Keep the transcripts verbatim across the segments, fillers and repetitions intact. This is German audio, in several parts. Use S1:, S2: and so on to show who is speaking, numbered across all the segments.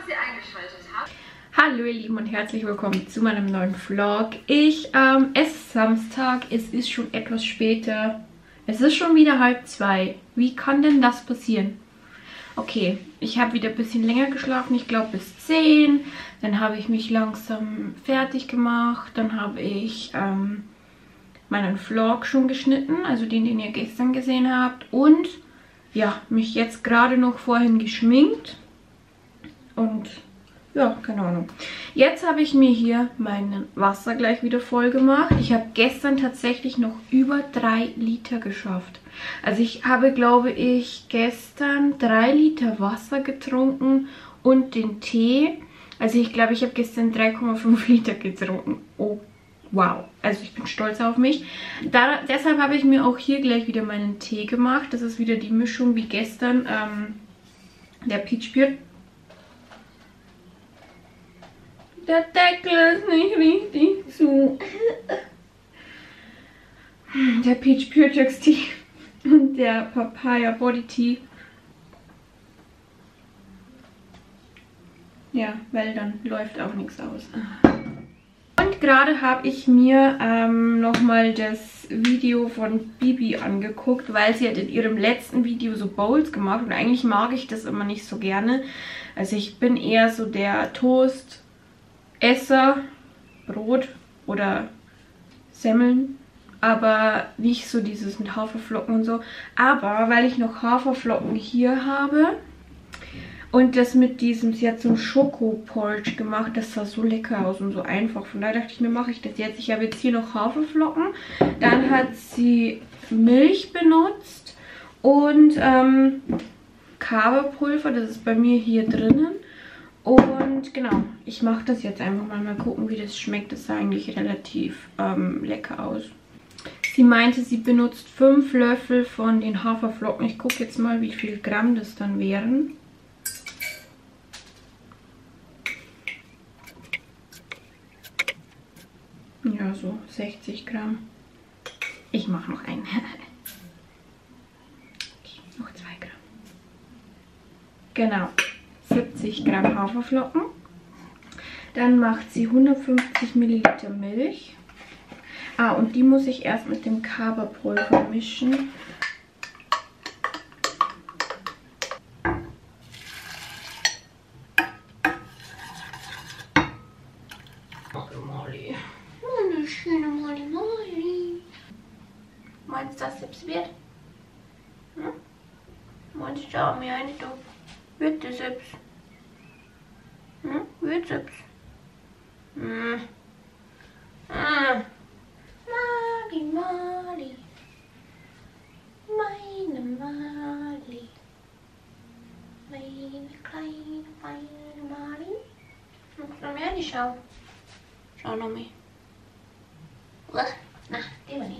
S1: dass ihr eingeschaltet habt.
S2: Hallo ihr Lieben und herzlich willkommen zu meinem neuen Vlog. Ich, ähm, es ist Samstag, es ist schon etwas später. Es ist schon wieder halb zwei. Wie kann denn das passieren? Okay, ich habe wieder ein bisschen länger geschlafen, ich glaube bis zehn. Dann habe ich mich langsam fertig gemacht. Dann habe ich ähm, meinen Vlog schon geschnitten, also den, den ihr gestern gesehen habt. Und ja, mich jetzt gerade noch vorhin geschminkt. Und ja, keine Ahnung. Jetzt habe ich mir hier mein Wasser gleich wieder voll gemacht. Ich habe gestern tatsächlich noch über drei Liter geschafft. Also ich habe, glaube ich, gestern drei Liter Wasser getrunken und den Tee. Also ich glaube, ich habe gestern drei Komma fünf Liter getrunken. Oh, wow. Also ich bin stolz auf mich. Da, deshalb habe ich mir auch hier gleich wieder meinen Tee gemacht. Das ist wieder die Mischung wie gestern. Ähm, der Peach Pure. Der Deckel ist nicht richtig zu. Der Peach Pure Text Tea und der Papaya Body Tea. Ja, weil dann läuft auch nichts aus. Und gerade habe ich mir ähm, nochmal das Video von Bibi angeguckt, weil sie hat in ihrem letzten Video so Bowls gemacht und eigentlich mag ich das immer nicht so gerne. Also ich bin eher so der Toast Esser, Brot oder Semmeln, aber nicht so dieses mit Haferflocken und so. Aber weil ich noch Haferflocken hier habe und das mit diesem, sie hat so ein Schoko-Porridge gemacht, das sah so lecker aus und so einfach. Von daher dachte ich mir, mache ich das jetzt. Ich habe jetzt hier noch Haferflocken, dann hat sie Milch benutzt und ähm, Kakaopulver, das ist bei mir hier drinnen. Und genau, ich mache das jetzt einfach mal, mal gucken, wie das schmeckt. Das sah eigentlich relativ ähm, lecker aus. Sie meinte, sie benutzt fünf Löffel von den Haferflocken. Ich gucke jetzt mal, wie viel Gramm das dann wären. Ja, so sechzig Gramm. Ich mache noch einen. Okay, noch zwei Gramm. Genau. siebzig Gramm Haferflocken. Dann macht sie hundertfünfzig Milliliter Milch. Ah, und die muss ich erst mit dem Kakaopulver mischen. Molly. Meine schöne Molly Molly. Meinst du, dass es wird? Hm? Meinst du, schau mir eine, du? Wird das selbst? Hm? Wird selbst? Hm. Ah. Mali, Mali. Meine Mali. Meine kleine, feine Mali. Magst du noch mehr nicht schauen? Schau noch mehr. Na, die war nicht.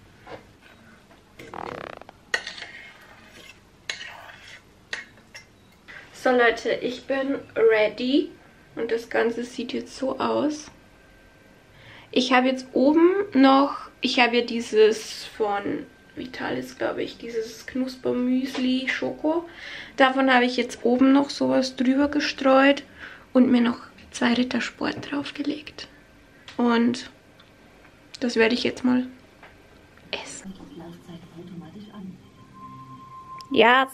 S2: So Leute, ich bin ready und das Ganze sieht jetzt so aus. Ich habe jetzt oben noch, ich habe ja dieses von Vitalis, glaube ich, dieses Knuspermüsli Schoko. Davon habe ich jetzt oben noch sowas drüber gestreut und mir noch zwei Rittersport draufgelegt. Und das werde ich jetzt mal essen. Yes.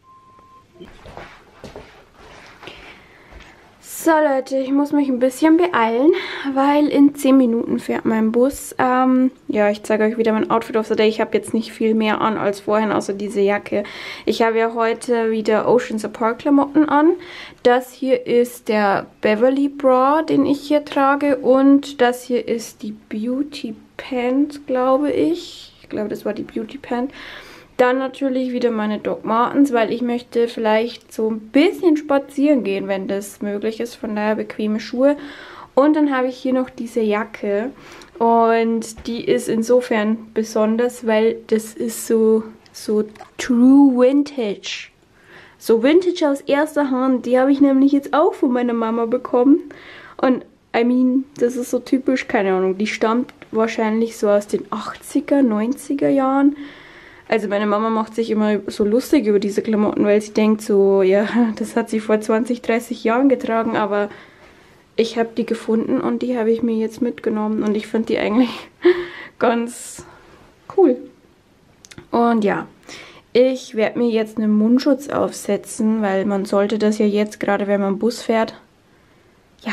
S2: So Leute, ich muss mich ein bisschen beeilen, weil in zehn Minuten fährt mein Bus. Ähm, ja, ich zeige euch wieder mein Outfit of the Day. Ich habe jetzt nicht viel mehr an als vorhin, außer diese Jacke. Ich habe ja heute wieder Oceans Apart Klamotten an. Das hier ist der Beverly Bra, den ich hier trage. Und das hier ist die Beauty Pant, glaube ich. Ich glaube, das war die Beauty Pant. Dann natürlich wieder meine Doc Martens, weil ich möchte vielleicht so ein bisschen spazieren gehen, wenn das möglich ist. Von daher bequeme Schuhe. Und dann habe ich hier noch diese Jacke. Und die ist insofern besonders, weil das ist so, so True Vintage. So Vintage aus erster Hand. Die habe ich nämlich jetzt auch von meiner Mama bekommen. Und I mean, das ist so typisch, keine Ahnung. Die stammt wahrscheinlich so aus den achtziger, neunziger Jahren.
S1: Also meine Mama macht sich immer so lustig über diese Klamotten, weil sie denkt so, ja, das hat sie vor zwanzig, dreißig Jahren getragen, aber ich habe die gefunden und die habe ich mir jetzt mitgenommen und ich finde die eigentlich ganz cool. Und ja, ich werde mir jetzt einen Mundschutz aufsetzen, weil man sollte das ja jetzt, gerade wenn man Bus fährt, ja.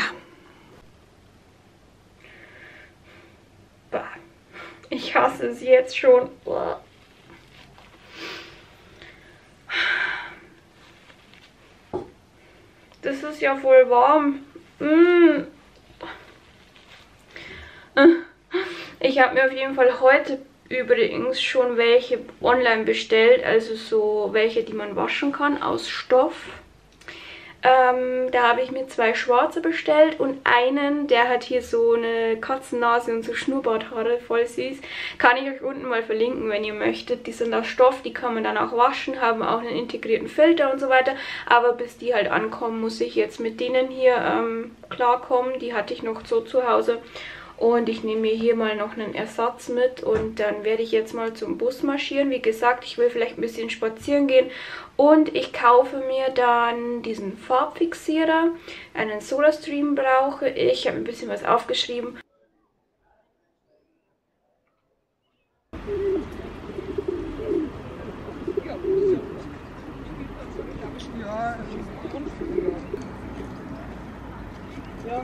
S1: Ich hasse es jetzt schon. Das ist ja voll warm. Mm. Ich habe mir auf jeden Fall heute übrigens schon welche online bestellt, also so welche, die man waschen kann aus Stoff. Ähm, da habe ich mir zwei schwarze bestellt und einen, der hat hier so eine Katzennase und so Schnurrbarthaare, voll süß. Kann ich euch unten mal verlinken, wenn ihr möchtet. Die sind aus Stoff, die kann man dann auch waschen, haben auch einen integrierten Filter und so weiter. Aber bis die halt ankommen, muss ich jetzt mit denen hier ähm, klarkommen. Die hatte ich noch so zu Hause. Und ich nehme mir hier mal noch einen Ersatz mit und dann werde ich jetzt mal zum Bus marschieren. Wie gesagt, ich will vielleicht ein bisschen spazieren gehen und ich kaufe mir dann diesen Farbfixierer. Einen Solarstream brauche ich. Ich habe ein bisschen was aufgeschrieben. Ja.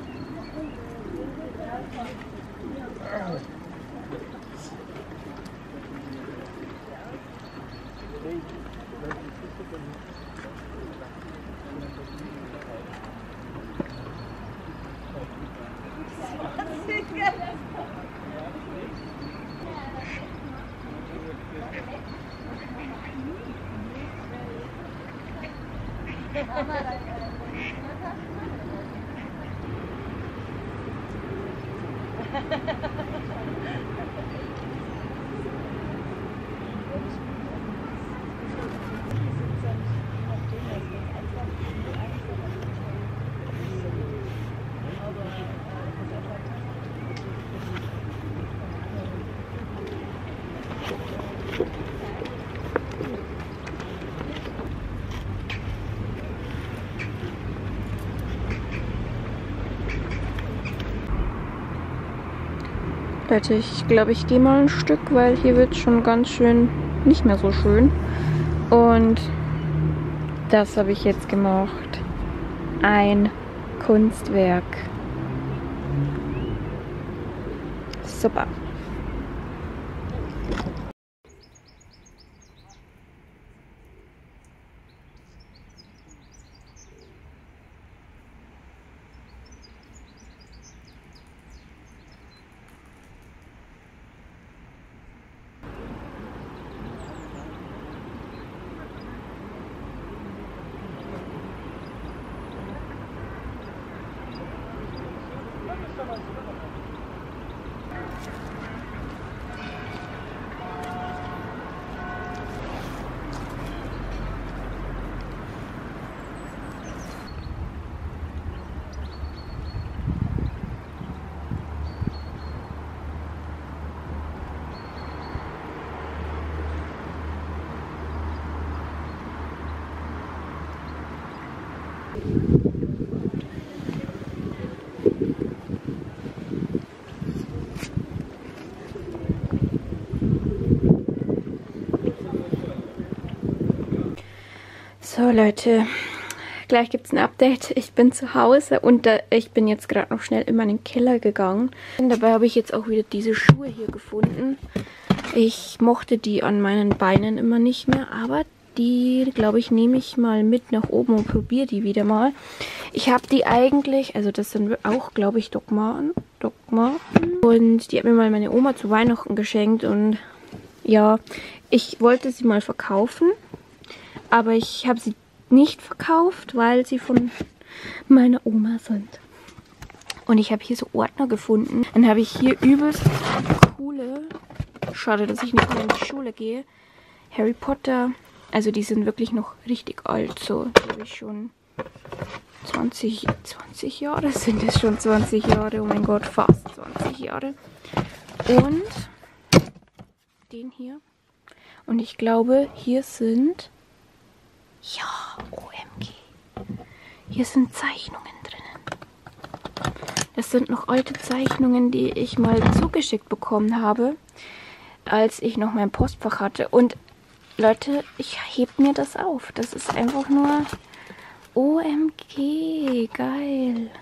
S1: Leute, ich glaube, ich gehe mal ein Stück, weil hier wird schon ganz schön nicht mehr so schön. Und das habe ich jetzt gemacht. Ein Kunstwerk. Super. So Leute, gleich gibt es ein Update. Ich bin zu Hause und da, ich bin jetzt gerade noch schnell in meinen Keller gegangen. Und dabei habe ich jetzt auch wieder diese Schuhe hier gefunden. Ich mochte die an meinen Beinen immer nicht mehr, aber die, glaube ich, nehme ich mal mit nach oben und probiere die wieder mal. Ich habe die eigentlich, also das sind auch, glaube ich, Dogma, Dogma. Und die hat mir mal meine Oma zu Weihnachten geschenkt und ja, ich wollte sie mal verkaufen. Aber ich habe sie nicht verkauft, weil sie von meiner Oma sind. Und ich habe hier so Ordner gefunden. Dann habe ich hier übelst coole, schade, dass ich nicht mehr in die Schule gehe, Harry Potter. Also die sind wirklich noch richtig alt. So, die habe ich schon zwanzig, zwanzig Jahre, sind es schon zwanzig Jahre. Oh mein Gott, fast zwanzig Jahre. Und den hier. Und ich glaube, hier sind... Ja, O M G. Hier sind Zeichnungen drinnen. Das sind noch alte Zeichnungen, die ich mal zugeschickt bekommen habe, als ich noch mein Postfach hatte. Und Leute, ich heb mir das auf. Das ist einfach nur O M G. Geil.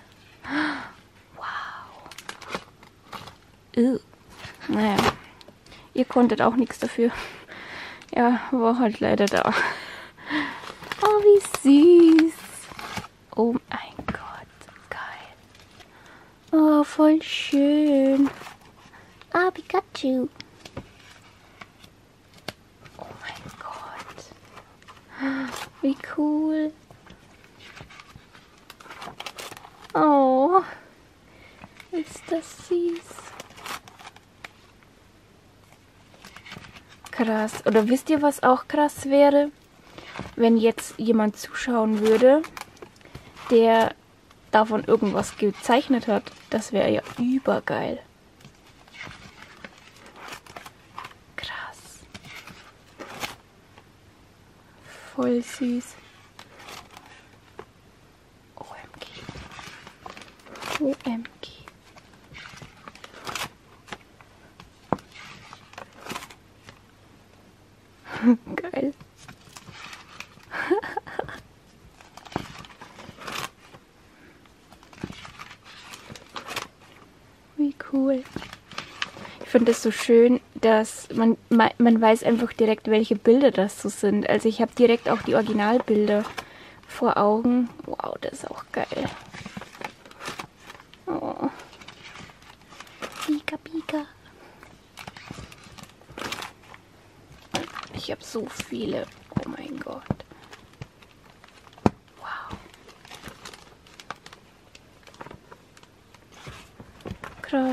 S1: Wow. Ugh. Naja, ihr konntet auch nichts dafür. Ja, war halt leider da. Oh, wie süß. Oh mein Gott, geil. Oh, voll schön. Ah, Pikachu. Oh mein Gott. Wie cool. Oh, ist das süß. Krass. Oder wisst ihr, was auch krass wäre? Wenn jetzt jemand zuschauen würde, der davon irgendwas gezeichnet hat. Das wäre ja übergeil. Krass. Voll süß. O M G. O M G. Geil. Wie cool. Ich finde es so schön, dass man, man, man weiß einfach direkt, welche Bilder das so sind. Also ich habe direkt auch die Originalbilder vor Augen. Wow, das ist auch geil. Oh. Pika, Pika. Ich habe so viele. Oh mein Gott. Wow. Krass.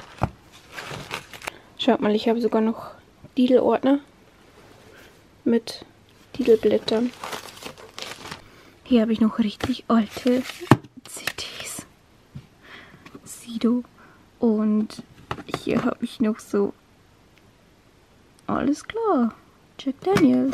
S1: Schaut mal, ich habe sogar noch Diddle-Ordner mit Diddle-Blättern. Hier habe ich noch richtig alte C Ds. Sido. Und hier habe ich noch so... Alles klar. Jack Daniels.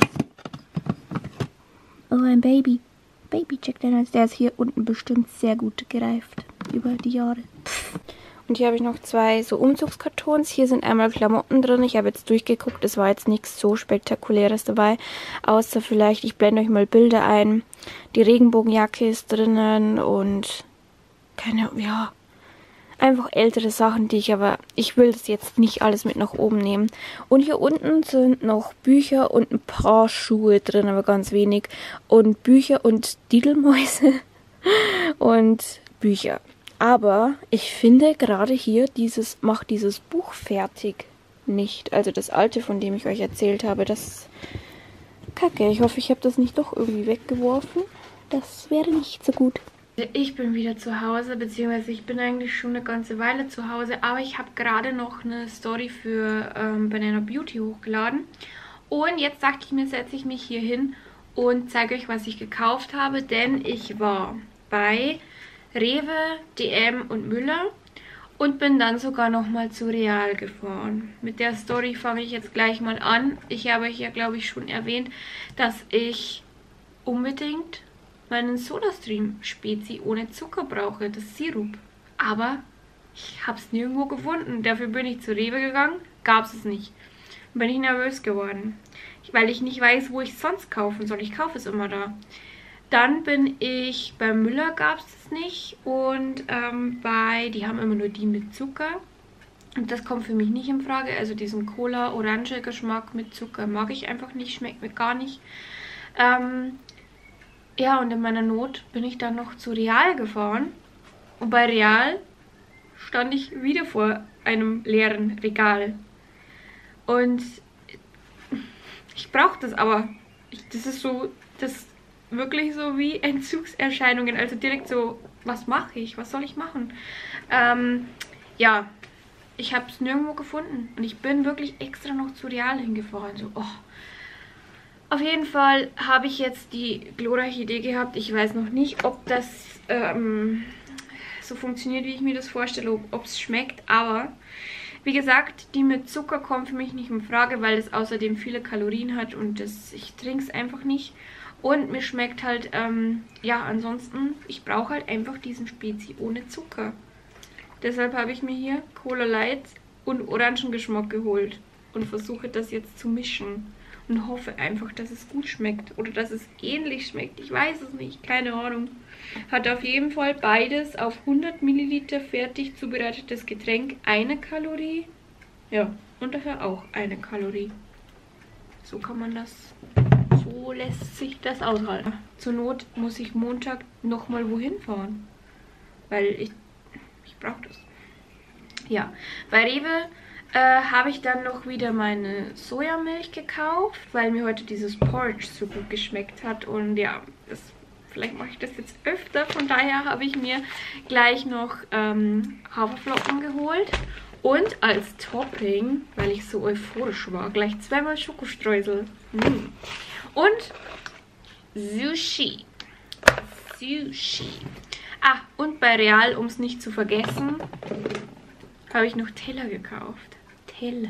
S1: Oh, ein Baby. Baby Jack Daniels. Der ist hier unten bestimmt sehr gut gereift. Über die Jahre. Und hier habe ich noch zwei so Umzugskartons. Hier sind einmal Klamotten drin. Ich habe jetzt durchgeguckt. Es war jetzt nichts so Spektakuläres dabei. Außer vielleicht, ich blende euch mal Bilder ein. Die Regenbogenjacke ist drinnen. Und keine Ahnung, ja... Einfach ältere Sachen, die ich aber... Ich will das jetzt nicht alles mit nach oben nehmen. Und hier unten sind noch Bücher und ein paar Schuhe drin, aber ganz wenig. Und Bücher und Diddlemäuse und Bücher. Aber ich finde gerade hier dieses... Macht dieses Buch fertig nicht. Also das alte, von dem ich euch erzählt habe, das... Kacke. Ich hoffe, ich habe das nicht doch irgendwie weggeworfen. Das wäre nicht so gut.
S2: Ich bin wieder zu Hause, beziehungsweise ich bin eigentlich schon eine ganze Weile zu Hause, aber ich habe gerade noch eine Story für ähm, Banana Beauty hochgeladen. Und jetzt dachte ich mir, setze ich mich hier hin und zeige euch, was ich gekauft habe, denn ich war bei Rewe, D M und Müller und bin dann sogar nochmal zu Real gefahren. Mit der Story fange ich jetzt gleich mal an. Ich habe euch ja, glaube ich, schon erwähnt, dass ich unbedingt meinen Sodastream Spezi ohne Zucker brauche, das Sirup. Aber ich habe es nirgendwo gefunden. Dafür bin ich zu Rewe gegangen, gab es nicht. Bin ich nervös geworden, weil ich nicht weiß, wo ich es sonst kaufen soll. Ich kaufe es immer da. Dann bin ich bei Müller, gab es es nicht. Und ähm, bei, die haben immer nur die mit Zucker. Und das kommt für mich nicht in Frage. Also diesen Cola-Orange-Geschmack mit Zucker mag ich einfach nicht, schmeckt mir gar nicht. Ähm... Ja, und in meiner Not bin ich dann noch zu Real gefahren. Und bei Real stand ich wieder vor einem leeren Regal. Und ich brauche das aber. Ich, das ist so, das wirklich so wie Entzugserscheinungen. Also direkt so, was mache ich? Was soll ich machen? Ähm, ja, ich habe es nirgendwo gefunden. Und ich bin wirklich extra noch zu Real hingefahren. So, oh. Auf jeden Fall habe ich jetzt die glorreiche Idee gehabt. Ich weiß noch nicht, ob das ähm, so funktioniert, wie ich mir das vorstelle, ob es schmeckt. Aber
S1: Wie gesagt, die mit Zucker kommt für mich nicht in Frage, weil es außerdem viele Kalorien hat und das, ich trinke es einfach nicht. Und mir schmeckt halt, ähm, ja, ansonsten, ich brauche halt einfach diesen Spezi ohne Zucker. Deshalb habe ich mir hier Cola Light und Orangengeschmack geholt und versuche das jetzt zu mischen. Und hoffe einfach, dass es gut schmeckt oder dass es ähnlich schmeckt. Ich weiß es nicht, keine Ahnung. Hat auf jeden Fall beides auf hundert Milliliter fertig zubereitetes Getränk eine Kalorie. Ja, und daher auch eine Kalorie. So kann man das, so lässt sich das aushalten. Zur Not muss ich Montag nochmal wohin fahren. Weil ich, ich brauche das. Ja, bei Rewe äh, habe ich dann noch wieder meine Sojamilch gekauft, weil mir heute dieses Porridge so gut geschmeckt hat. Und ja, das, vielleicht mache ich das jetzt öfter. Von daher habe ich mir gleich noch ähm, Haferflocken geholt. Und als Topping, weil ich so euphorisch war, gleich zweimal Schokostreusel. Mm. Und Sushi. Sushi. Ah, und bei Real, um es nicht zu vergessen, habe ich noch Teller gekauft. Teller.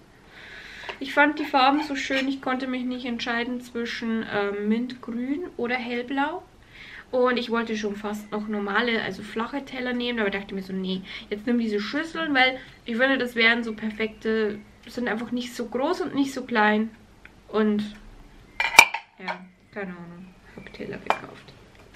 S1: Ich fand die Farben so schön, ich konnte mich nicht entscheiden zwischen ähm, Mintgrün oder Hellblau. Und ich wollte schon fast noch normale, also flache Teller nehmen, aber dachte mir so, nee, jetzt nimm diese Schüsseln, weil ich finde, das wären so perfekte, sind einfach nicht so groß und nicht so klein. Und ja, keine Ahnung, habe Teller gekauft.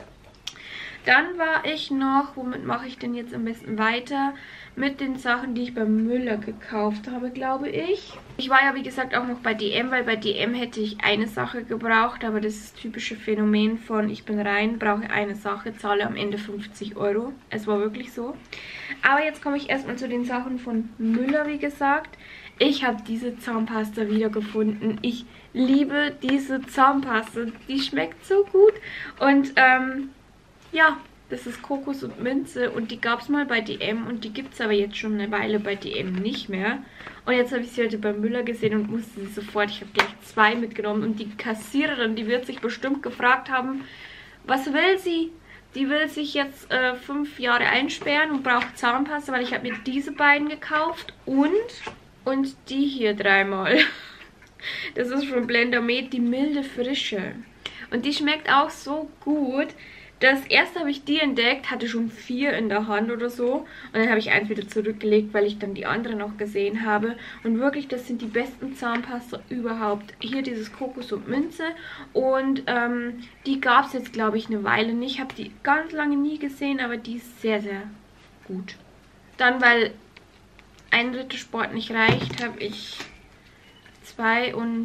S1: Dann war ich noch, womit mache ich denn jetzt am besten weiter? Mit den Sachen, die ich bei Müller gekauft habe, glaube ich. Ich war ja, wie gesagt, auch noch bei D M, weil bei D M hätte ich eine Sache gebraucht. Aber das ist das typische Phänomen von, ich bin rein, brauche eine Sache, zahle am Ende fünfzig Euro. Es war wirklich so. Aber jetzt komme ich erstmal zu den Sachen von Müller, wie gesagt. Ich habe diese Zahnpasta wiedergefunden. Ich liebe diese Zahnpasta. Die schmeckt so gut. Und, ähm... ja, das ist Kokos und Minze und die gab es mal bei D M und die gibt es aber jetzt schon eine Weile bei D M nicht mehr. Und jetzt habe ich sie heute bei Müller gesehen und musste sie sofort, ich habe gleich zwei mitgenommen und die Kassiererin, die wird sich bestimmt gefragt haben, was will sie? Die will sich jetzt äh, fünf Jahre einsperren und braucht Zahnpasta, weil ich habe mir diese beiden gekauft und, und die hier dreimal. Das ist von Blendermed, die milde Frische. Und die schmeckt auch so gut. Das erste habe ich die entdeckt, hatte schon vier in der Hand oder so. Und dann habe ich eins wieder zurückgelegt, weil ich dann die andere noch gesehen habe. Und wirklich, das sind die besten Zahnpasta überhaupt. Hier dieses Kokos und Minze. Und ähm, die gab es jetzt, glaube ich, eine Weile nicht. Ich habe die ganz lange nie gesehen, aber die ist sehr, sehr gut. Dann, weil ein Rittersport nicht reicht, habe ich zwei und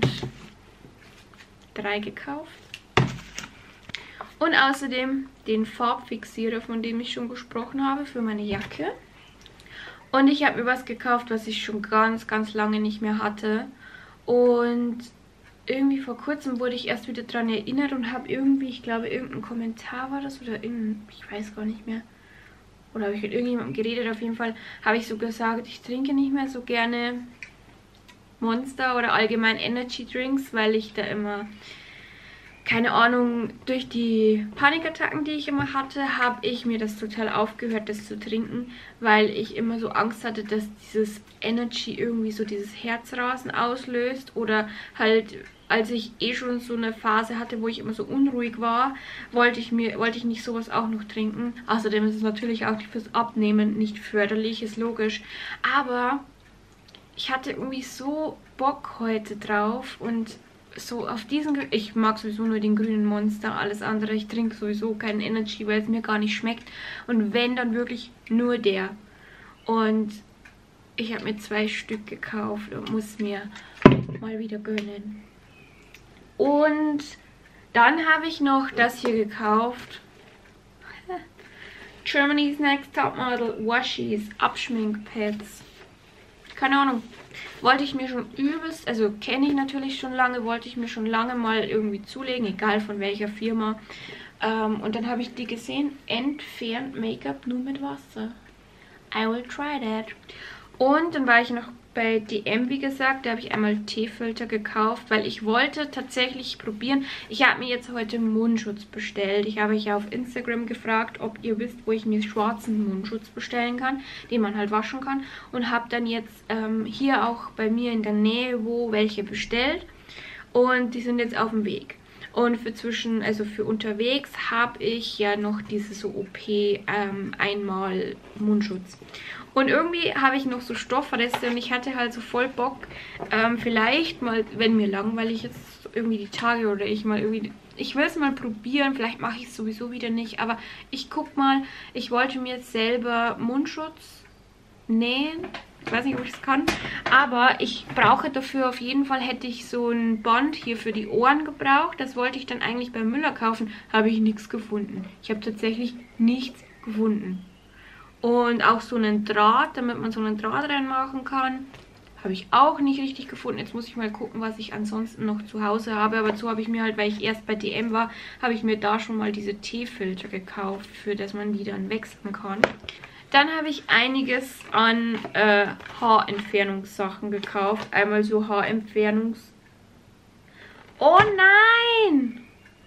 S1: drei gekauft. Und außerdem den Farbfixierer, von dem ich schon gesprochen habe, für meine Jacke. Und ich habe mir was gekauft, was ich schon ganz, ganz lange nicht mehr hatte. Und irgendwie vor kurzem wurde ich erst wieder daran erinnert und habe irgendwie, ich glaube, irgendein Kommentar war das oder irgendein, ich weiß gar nicht mehr. Oder habe ich mit irgendjemandem geredet, auf jeden Fall habe ich so gesagt, ich trinke nicht mehr so gerne Monster oder allgemein Energy Drinks, weil ich da immer... keine Ahnung, durch die Panikattacken, die ich immer hatte, habe ich mir das total aufgehört, das zu trinken, weil ich immer so Angst hatte, dass dieses Energy irgendwie so dieses Herzrasen auslöst oder halt, als ich eh schon so eine Phase hatte, wo ich immer so unruhig war, wollte ich mir, wollte ich nicht sowas auch noch trinken. Außerdem ist es natürlich auch fürs Abnehmen nicht förderlich, ist logisch, aber ich hatte irgendwie so Bock heute drauf und so auf diesen, ich mag sowieso nur den grünen Monster, alles andere, ich trinke sowieso keinen Energy, weil es mir gar nicht schmeckt und wenn, dann wirklich nur der. Und ich habe mir zwei Stück gekauft und muss mir mal wieder gönnen. Und dann habe ich noch das hier gekauft. Germany's Next Topmodel Washies Abschminkpads. Keine Ahnung. Wollte ich mir schon übelst, also kenne ich natürlich schon lange, wollte ich mir schon lange mal irgendwie zulegen, egal von welcher Firma. Ähm, und dann habe ich die gesehen, entfernt Make-up nur mit Wasser. I will try that. Und dann war ich noch bei D M, wie gesagt, da habe ich einmal Teefilter gekauft, weil ich wollte tatsächlich probieren. Ich habe mir jetzt heute Mundschutz bestellt. Ich habe euch ja auf Instagram gefragt, ob ihr wisst, wo ich mir schwarzen Mundschutz bestellen kann, den man halt waschen kann. Und habe dann jetzt ähm, hier auch bei mir in der Nähe wo welche bestellt. Und die sind jetzt auf dem Weg. Und für zwischen, also für unterwegs habe ich ja noch diese so O P ähm, einmal Mundschutz. Und irgendwie habe ich noch so Stoffreste und ich hatte halt so voll Bock, ähm, vielleicht mal, wenn mir langweilig ist, irgendwie die Tage oder ich mal irgendwie, ich will es mal probieren, vielleicht mache ich es sowieso wieder nicht, aber ich guck mal, ich wollte mir jetzt selber Mundschutz nähen. Ich weiß nicht, ob ich es kann, aber ich brauche dafür auf jeden Fall, hätte ich so ein Band hier für die Ohren gebraucht. Das wollte ich dann eigentlich bei Müller kaufen, habe ich nichts gefunden. Ich habe tatsächlich nichts gefunden. Und auch so einen Draht, damit man so einen Draht reinmachen kann, habe ich auch nicht richtig gefunden. Jetzt muss ich mal gucken, was ich ansonsten noch zu Hause habe. Aber so habe ich mir halt, weil ich erst bei D M war, habe ich mir da schon mal diese Teefilter gekauft, für das man die dann wechseln kann. Dann habe ich einiges an äh, Haarentfernungssachen gekauft. Einmal so Haarentfernungs... Oh nein!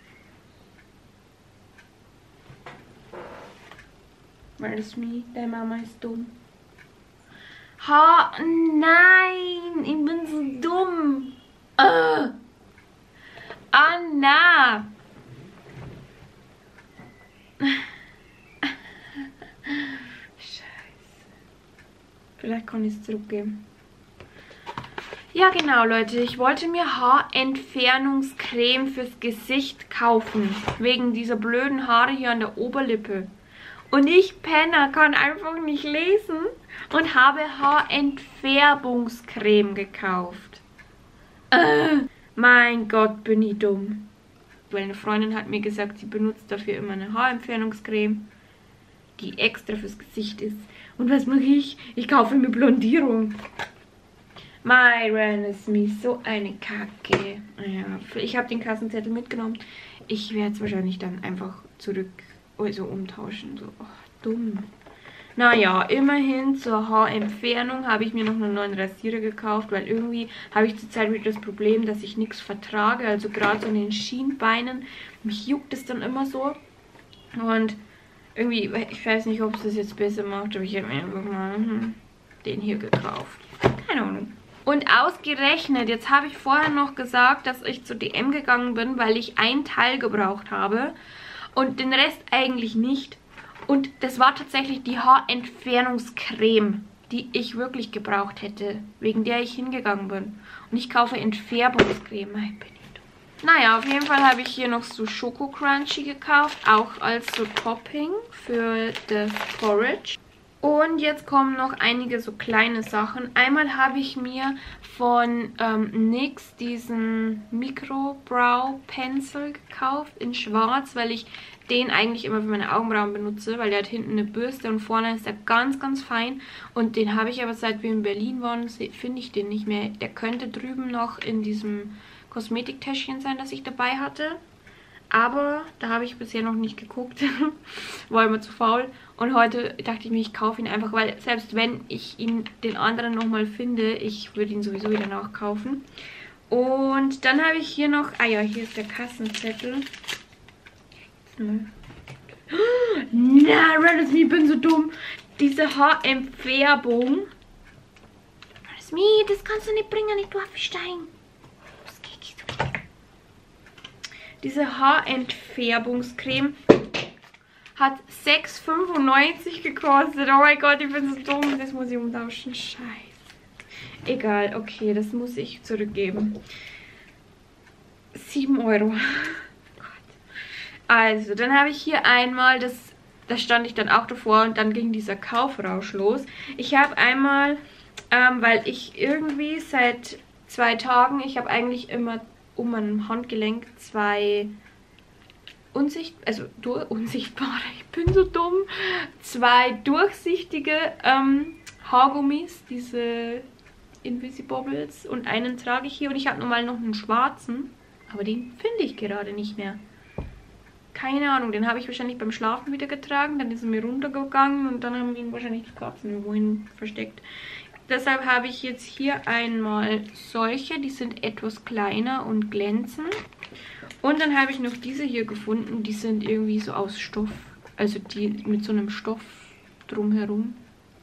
S1: Where is me? Deine Mama ist dumm. Ha, nein! Ich bin so dumm! Uh. Anna! Vielleicht kann ich es zurückgeben. Ja genau Leute, ich wollte mir Haarentfernungscreme fürs Gesicht kaufen. Wegen dieser blöden Haare hier an der Oberlippe. Und ich, Penner, kann einfach nicht lesen und habe Haarentfärbungscreme gekauft. Äh, mein Gott, bin ich dumm. Weil eine Freundin hat mir gesagt, sie benutzt dafür immer eine Haarentfernungscreme, die extra fürs Gesicht ist. Und was mache ich? Ich kaufe mir Blondierung. Myron ist mir so eine Kacke. Naja, ich habe den Kassenzettel mitgenommen. Ich werde es wahrscheinlich dann einfach zurück, also umtauschen. So, oh, dumm. Naja, immerhin zur Haarentfernung habe ich mir noch einen neuen Rasierer gekauft, weil irgendwie habe ich zurzeit wieder das Problem, dass ich nichts vertrage. Also gerade so in den Schienbeinen. Mich juckt es dann immer so. Und irgendwie, ich weiß nicht, ob es das jetzt besser macht, aber ich habe mir einfach mal hm, den hier gekauft. Keine Ahnung. Und ausgerechnet, jetzt habe ich vorher noch gesagt, dass ich zu D M gegangen bin, weil ich ein Teil gebraucht habe und den Rest eigentlich nicht. Und das war tatsächlich die Haarentfernungscreme, die ich wirklich gebraucht hätte, wegen der ich hingegangen bin. Und ich kaufe Entfärbungscreme. Ich bin nicht dumm. Naja, auf jeden Fall habe ich hier noch so Schoko Crunchy gekauft, auch als so Topping für das Porridge. Und jetzt kommen noch einige so kleine Sachen. Einmal habe ich mir von ähm, N Y X diesen Micro Brow Pencil gekauft in schwarz, weil ich den eigentlich immer für meine Augenbrauen benutze, weil der hat hinten eine Bürste und vorne ist er ganz, ganz fein. Und den habe ich aber, seit wir in Berlin waren, finde ich den nicht mehr. Der könnte drüben noch in diesem Kosmetiktäschchen sein, das ich dabei hatte. Aber da habe ich bisher noch nicht geguckt. War immer zu faul. Und heute dachte ich mir, ich kaufe ihn einfach, weil selbst wenn ich ihn den anderen nochmal finde, ich würde ihn sowieso wieder nachkaufen. Und dann habe ich hier noch, ah ja, hier ist der Kassenzettel. Na, ich bin so dumm. Diese Haarentfärbung. Das kannst du nicht bringen, ich darf steigen. Diese Haarentfärbungscreme hat sechs fünfundneunzig gekostet. Oh mein Gott, ich bin so dumm. Das muss ich umtauschen. Scheiße. Egal, okay, das muss ich zurückgeben. sieben Euro. Also, dann habe ich hier einmal, das, da stand ich dann auch davor und dann ging dieser Kaufrausch los. Ich habe einmal, ähm, weil ich irgendwie seit zwei Tagen, ich habe eigentlich immer um mein Handgelenk zwei unsicht, also durch, unsichtbare, ich bin so dumm, zwei durchsichtige ähm, Haargummis, diese Invisibobbles, und einen trage ich hier und ich habe normal noch einen schwarzen, aber den finde ich gerade nicht mehr. Keine Ahnung, den habe ich wahrscheinlich beim Schlafen wieder getragen, dann ist er mir runtergegangen und dann haben ihn wahrscheinlich die Katzen irgendwohin versteckt.
S2: deshalb habe ich jetzt hier einmal solche, die sind etwas kleiner und glänzen. Und dann habe ich noch diese hier gefunden, die sind irgendwie so aus Stoff, also die mit so einem Stoff drumherum.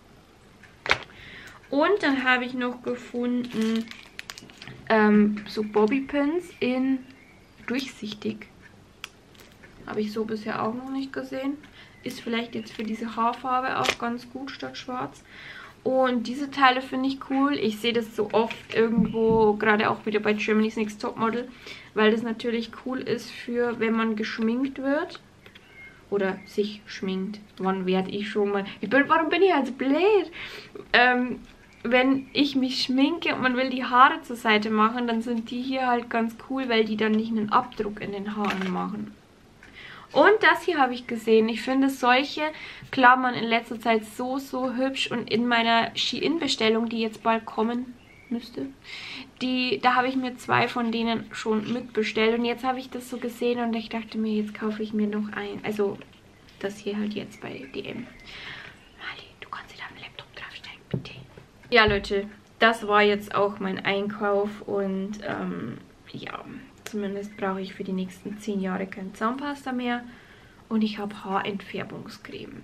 S2: Und dann habe ich noch gefunden ähm, so Bobbypins in durchsichtig. Habe ich so bisher auch noch nicht gesehen. Ist vielleicht jetzt für diese Haarfarbe auch ganz gut statt schwarz. Und diese Teile finde ich cool. Ich sehe das so oft irgendwo, gerade auch wieder bei Germany's Next Topmodel, weil das natürlich cool ist für, wenn man geschminkt wird. Oder sich schminkt. Wann werde ich schon mal... Ich bin, warum bin ich also blöd? Ähm, wenn ich mich schminke und man will die Haare zur Seite machen, dann sind die hier halt ganz cool, weil die dann nicht einen Abdruck in den Haaren machen. Und das hier habe ich gesehen. Ich finde solche Klammern in letzter Zeit so, so hübsch. Und in meiner Shein-Bestellung, die jetzt bald kommen müsste, die, da habe ich mir zwei von denen schon mitbestellt. Und jetzt habe ich das so gesehen und ich dachte mir, jetzt kaufe ich mir noch ein. Also das hier halt jetzt bei D M. Mali, du kannst dir deinen Laptop draufstellen, bitte. Ja, Leute, das war jetzt auch mein Einkauf. Und ähm, ja... Zumindest brauche ich für die nächsten zehn Jahre kein Zahnpasta mehr. Und ich habe Haarentfärbungscreme.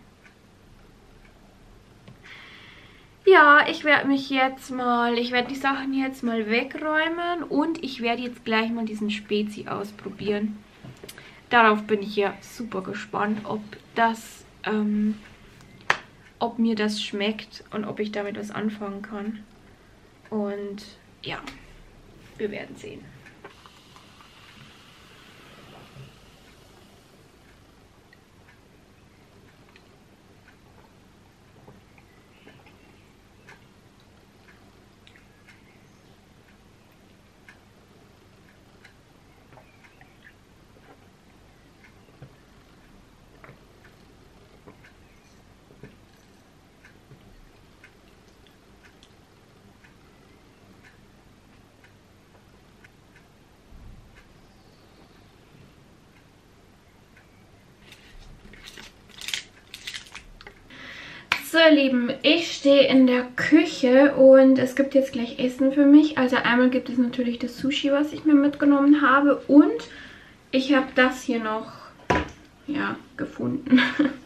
S2: Ja, ich werde mich jetzt mal, ich werde die Sachen jetzt mal wegräumen. Und ich werde jetzt gleich mal diesen Spezi ausprobieren. Darauf bin ich ja super gespannt, ob das, ähm, ob mir das schmeckt und ob ich damit was anfangen kann. Und ja, wir werden sehen. So ihr Lieben, ich stehe in der Küche und es gibt jetzt gleich Essen für mich. Also einmal gibt es natürlich das Sushi, was ich mir mitgenommen habe, und ich habe das hier noch, ja, gefunden.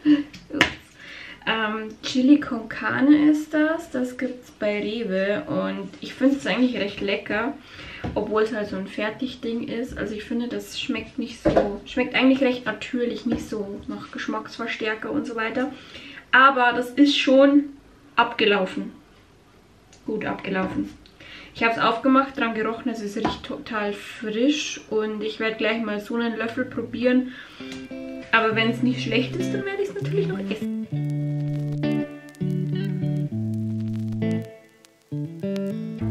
S2: ähm, Chili con Carne ist das, das gibt es bei Rewe und ich finde es eigentlich recht lecker, obwohl es halt so ein Fertigding ist. Also ich finde, das schmeckt nicht so, schmeckt eigentlich recht natürlich, nicht so nach Geschmacksverstärker und so weiter. Aber das ist schon abgelaufen. Gut abgelaufen. Ich habe es aufgemacht, dran gerochen, es ist riecht total frisch. Und ich werde gleich mal so einen Löffel probieren. Aber wenn es nicht schlecht ist, dann werde ich es natürlich noch essen.